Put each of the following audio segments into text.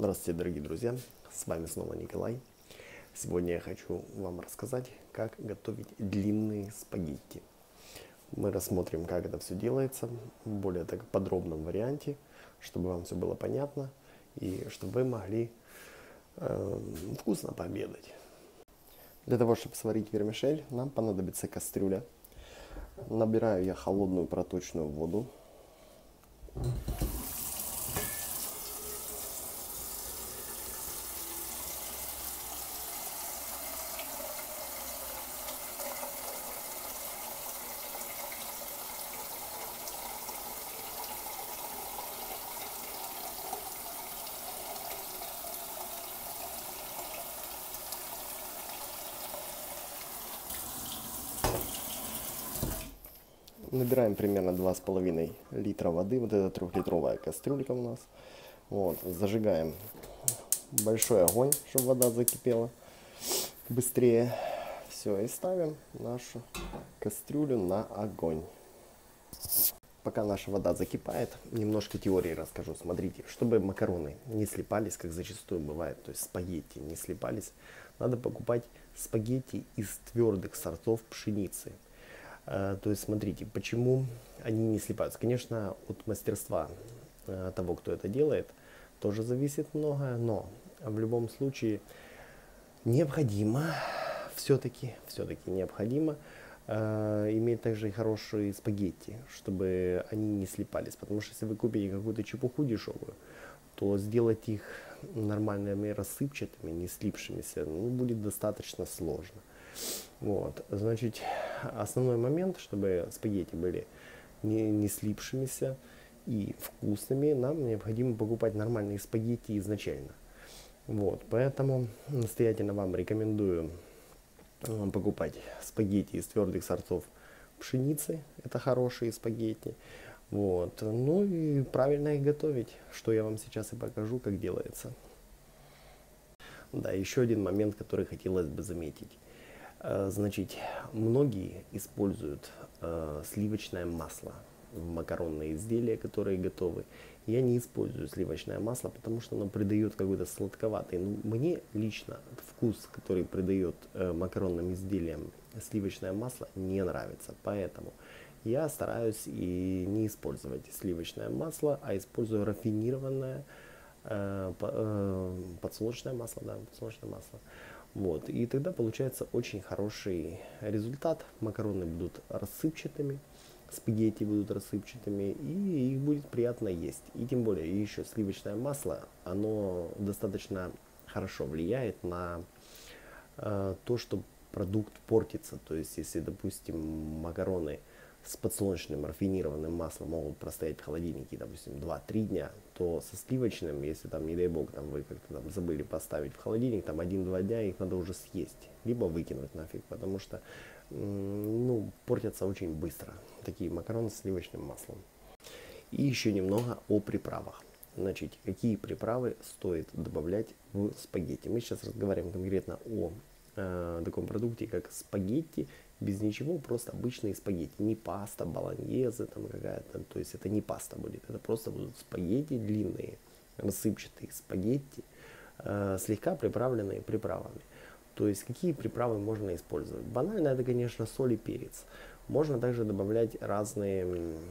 Здравствуйте, дорогие друзья! С вами снова Николай. Сегодня я хочу вам рассказать, как готовить длинные спагетти. Мы рассмотрим, как это все делается в более так подробном варианте, чтобы вам все было понятно и чтобы вы могли вкусно пообедать. Для того, чтобы сварить вермишель, нам понадобится кастрюля. Набираю я холодную проточную воду. Набираем примерно 2,5 литра воды. Вот это 3-литровая кастрюлька у нас. Вот, зажигаем большой огонь, чтобы вода закипела быстрее. Все, и ставим нашу кастрюлю на огонь. Пока наша вода закипает, немножко теории расскажу. Смотрите, чтобы макароны не слипались, как зачастую бывает, то есть спагетти не слипались, надо покупать спагетти из твердых сортов пшеницы. То есть, смотрите, почему они не слипаются. Конечно, от мастерства того, кто это делает, тоже зависит многое, но в любом случае необходимо, все-таки необходимо иметь также и хорошие спагетти, чтобы они не слипались. Потому что если вы купите какую-то чепуху дешевую, то сделать их нормальными рассыпчатыми, не слипшимися, будет достаточно сложно. Вот, значит, основной момент, чтобы спагетти были не слипшимися и вкусными, нам необходимо покупать нормальные спагетти изначально. Вот, поэтому настоятельно вам рекомендую покупать спагетти из твердых сортов пшеницы, это хорошие спагетти. Вот, ну и правильно их готовить, что я вам сейчас и покажу, как делается. Да, еще один момент, который хотелось бы заметить. Значит, многие используют сливочное масло в макаронные изделия, которые готовы. Я не использую сливочное масло, потому что оно придает какой-то сладковатый. Мне лично вкус, который придает макаронным изделиям сливочное масло, не нравится. Поэтому я стараюсь и не использовать сливочное масло, а использую рафинированное подсолнечное масло, да, подсолнечное масло. Вот, и тогда получается очень хороший результат. Макароны будут рассыпчатыми, спагетти будут рассыпчатыми, и их будет приятно есть. И тем более еще сливочное масло, оно достаточно хорошо влияет на то, что продукт портится. То есть, если, допустим, макароны с подсолнечным рафинированным маслом могут простоять в холодильнике, допустим, 2-3 дня, то со сливочным, если там, не дай бог, там, вы как-то там забыли поставить в холодильник, там 1-2 дня их надо уже съесть, либо выкинуть нафиг, потому что портятся очень быстро такие макароны с сливочным маслом. И еще немного о приправах. Значит, какие приправы стоит добавлять в спагетти. Мы сейчас разговариваем конкретно о таком продукте, как спагетти, без ничего, просто обычные спагетти, не паста, болоньезе там какая-то, то есть это не паста будет, это просто будут спагетти длинные, рассыпчатые спагетти, слегка приправленные приправами. То есть какие приправы можно использовать? Банально это, конечно, соль и перец. Можно также добавлять разные,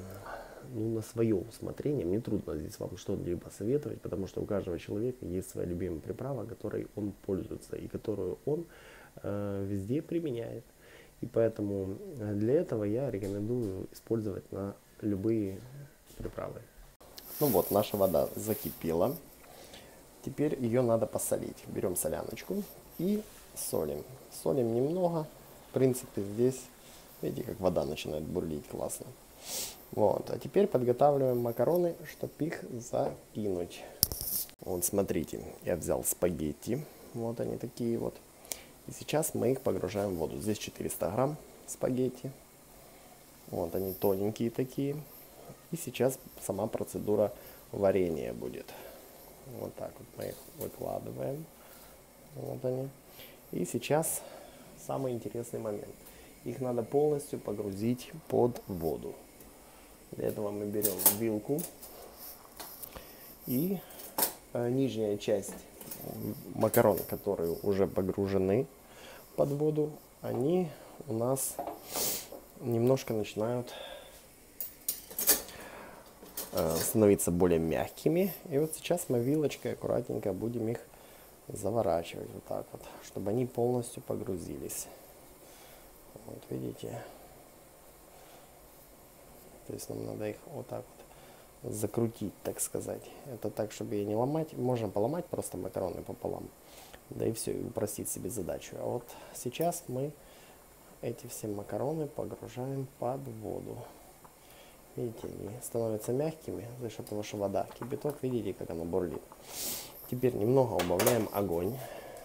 на свое усмотрение. Мне трудно здесь вам что-либо советовать, потому что у каждого человека есть своя любимая приправа, которой он пользуется и которую он везде применяет. И поэтому для этого я рекомендую использовать на любые приправы. Ну вот, наша вода закипела. Теперь ее надо посолить. Берем соляночку и солим. Солим немного. В принципе, здесь, видите, как вода начинает бурлить классно. Вот, а теперь подготавливаем макароны, чтобы их закинуть. Вот, смотрите, я взял спагетти. Вот они такие вот. И сейчас мы их погружаем в воду. Здесь 400 грамм спагетти. Вот они тоненькие такие. И сейчас сама процедура варенья будет. Вот так вот мы их выкладываем. Вот они. И сейчас самый интересный момент. Их надо полностью погрузить под воду. Для этого мы берем вилку и нижняя часть макарон, которые уже погружены под воду, они у нас немножко начинают становиться более мягкими. И вот сейчас мы вилочкой аккуратненько будем их заворачивать вот так вот, чтобы они полностью погрузились. Вот видите? То есть нам надо их вот так вот закрутить, так сказать. Это так, чтобы ее не ломать. Можно поломать просто макароны пополам. Да и все, и упростить себе задачу. А вот сейчас мы эти все макароны погружаем под воду. Видите, они становятся мягкими за счет того, что вода кипяток. Видите, как оно бурлит. Теперь немного убавляем огонь.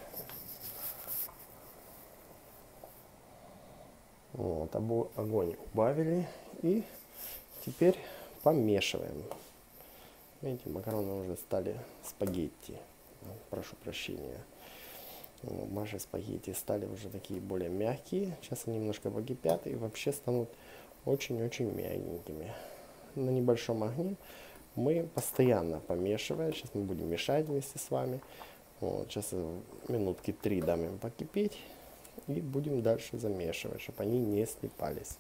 Вот, огонь убавили. И теперь помешиваем. Видите, макароны уже стали спагетти. Прошу прощения. Наши спагетти стали уже такие более мягкие. Сейчас они немножко покипят и вообще станут очень-очень мягенькими. На небольшом огне мы постоянно помешиваем. Сейчас мы будем мешать вместе с вами. Вот, сейчас минутки 3 дам им покипеть. И будем дальше замешивать, чтобы они не слипались.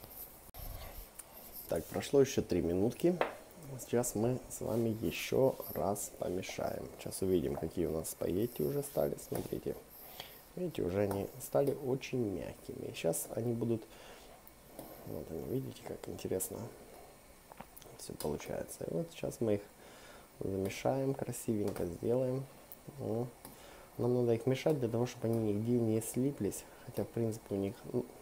Так, прошло еще 3 минутки. Сейчас мы с вами еще раз помешаем. Сейчас увидим, какие у нас спагетти уже стали. Смотрите. Видите, уже они стали очень мягкими. Сейчас они будут... Вот они, видите, как интересно все получается. И вот сейчас мы их замешаем, красивенько сделаем. Нам надо их мешать для того, чтобы они нигде не слиплись. Хотя, в принципе, у них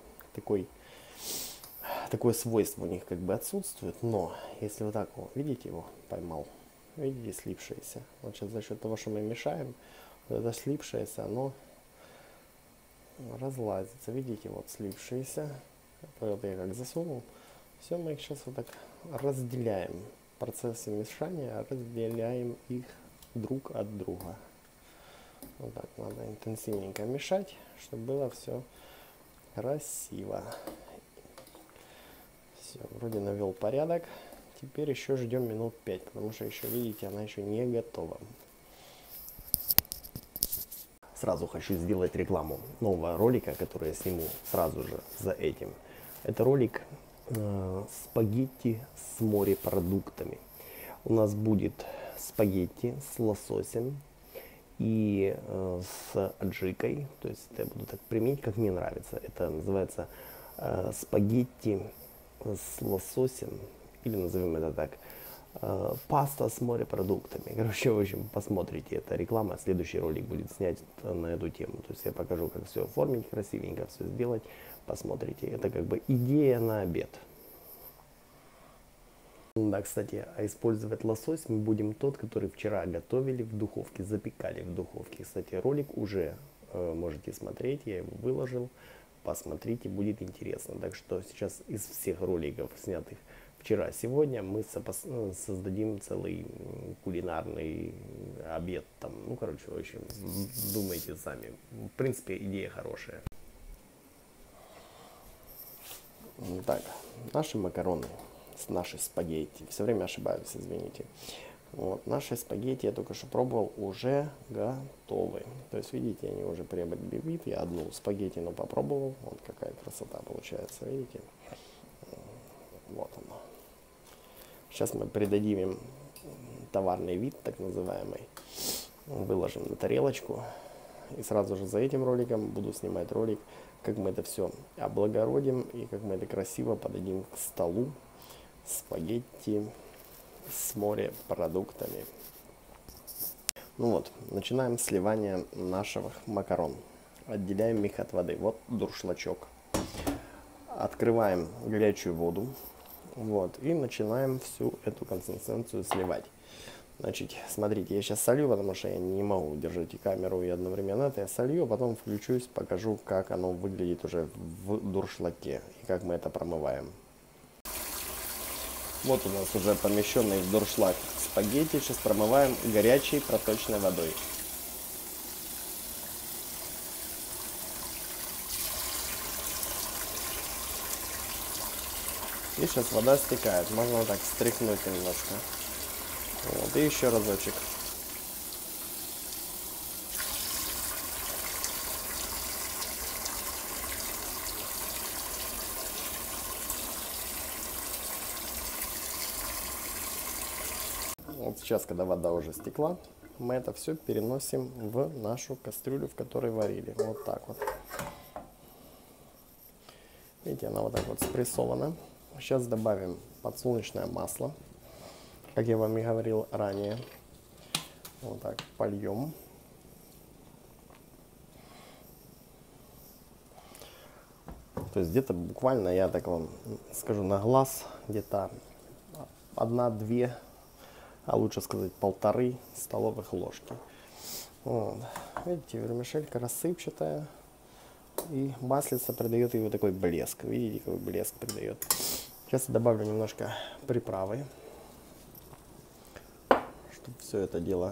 такое свойство у них как бы отсутствует. Но если вот так вот, видите, его поймал, видите, слипшееся. Вот сейчас за счет того, что мы мешаем, вот это слипшееся, оно разлазится. Видите, вот слипшееся. Вот я как засунул. Все, мы их сейчас вот так разделяем. В процессе мешания разделяем их друг от друга. Вот так надо интенсивненько мешать, чтобы было все красиво. Все, вроде навел порядок. Теперь еще ждем минут 5, потому что еще, видите, она еще не готова. Сразу хочу сделать рекламу нового ролика, который я сниму сразу же за этим. Это ролик спагетти с морепродуктами. У нас будет спагетти с лососем и с аджикой. То есть я буду так применить, как мне нравится. Это называется спагетти с лососем, или назовем это так, паста с морепродуктами. Короче, в общем, посмотрите, это реклама. Следующий ролик будет снять на эту тему. То есть я покажу, как все оформить красивенько, все сделать. Посмотрите, это как бы идея на обед. Да, кстати, а использовать лосось мы будем тот, который вчера готовили в духовке, запекали в духовке. Кстати, ролик уже можете смотреть, я его выложил. Посмотрите, будет интересно. Так что сейчас из всех роликов, снятых вчера-сегодня, мы создадим целый кулинарный обед. Там, ну, короче, в общем, думайте сами. В принципе, идея хорошая. Так, наши макароны, наши спагетти. Все время ошибаюсь, извините. Вот, наши спагетти я только что пробовал, уже готовы. То есть, видите, они уже приобрели вид. Я одну спагетти, но попробовал. Вот какая красота получается, видите? Вот оно. Сейчас мы придадим им товарный вид, так называемый. Выложим на тарелочку. И сразу же за этим роликом буду снимать ролик, как мы это все облагородим и как мы это красиво подадим к столу. Спагетти с морепродуктами. Ну вот, начинаем сливание наших макарон. Отделяем их от воды. Вот дуршлачок. Открываем горячую воду. Вот, и начинаем всю эту консистенцию сливать. Значит, смотрите, я сейчас солью, потому что я не могу держать и камеру, и одновременно это я солью, а потом включусь, покажу, как оно выглядит уже в дуршлаке и как мы это промываем. Вот у нас уже помещенный в дуршлаг спагетти. Сейчас промываем горячей проточной водой. И сейчас вода стекает. Можно вот так стряхнуть немножко. Вот, и еще разочек. Вот сейчас, когда вода уже стекла, мы это все переносим в нашу кастрюлю, в которой варили. Вот так вот. Видите, она вот так вот спрессована. Сейчас добавим подсолнечное масло, как я вам и говорил ранее. Вот так польем. То есть где-то буквально, я так вам скажу на глаз, где-то 1-2, а лучше сказать 1,5 столовых ложки. Вот. Видите, вермишелька рассыпчатая. И маслица придает ей вот такой блеск. Видите, какой блеск придает. Сейчас я добавлю немножко приправы, чтобы все это дело...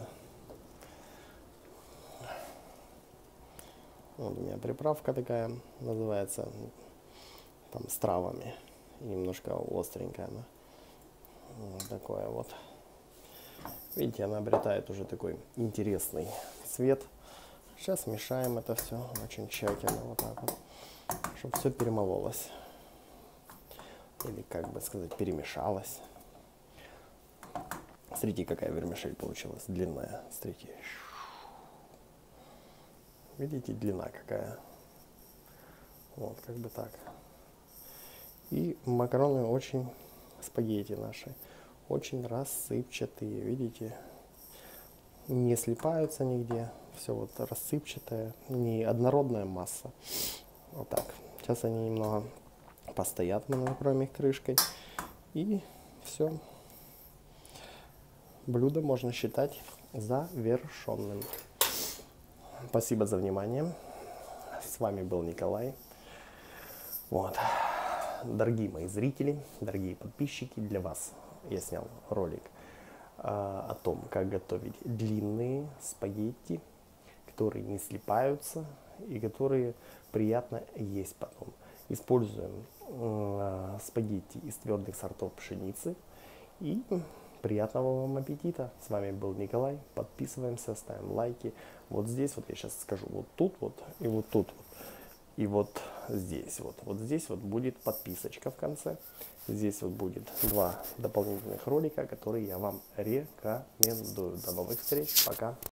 Вот у меня приправка такая называется, там с травами. И немножко остренькая она. Вот такое вот. Видите, она обретает уже такой интересный цвет. Сейчас мешаем это все очень тщательно, вот так вот, чтобы все перемололось. Или, как бы сказать, перемешалось. Смотрите, какая вермишель получилась, длинная. Смотрите. Видите, длина какая. Вот, как бы так. И макароны очень, спагетти наши, очень рассыпчатые, видите. Не слипаются нигде. Все вот рассыпчатое, не однородная масса. Вот так. Сейчас они немного постоят, мы накроем их крышкой. И все. Блюдо можно считать завершенным. Спасибо за внимание. С вами был Николай. Вот. Дорогие мои зрители, дорогие подписчики, для вас я снял ролик о том, как готовить длинные спагетти, которые не слипаются и которые приятно есть потом. Используем спагетти из твердых сортов пшеницы. И приятного вам аппетита. С вами был Николай. Подписываемся, ставим лайки. Вот здесь вот я сейчас скажу, вот тут вот и вот тут вот. И вот здесь вот. Вот здесь вот будет подписочка в конце. Здесь вот будет 2 дополнительных ролика, которые я вам рекомендую. До новых встреч. Пока.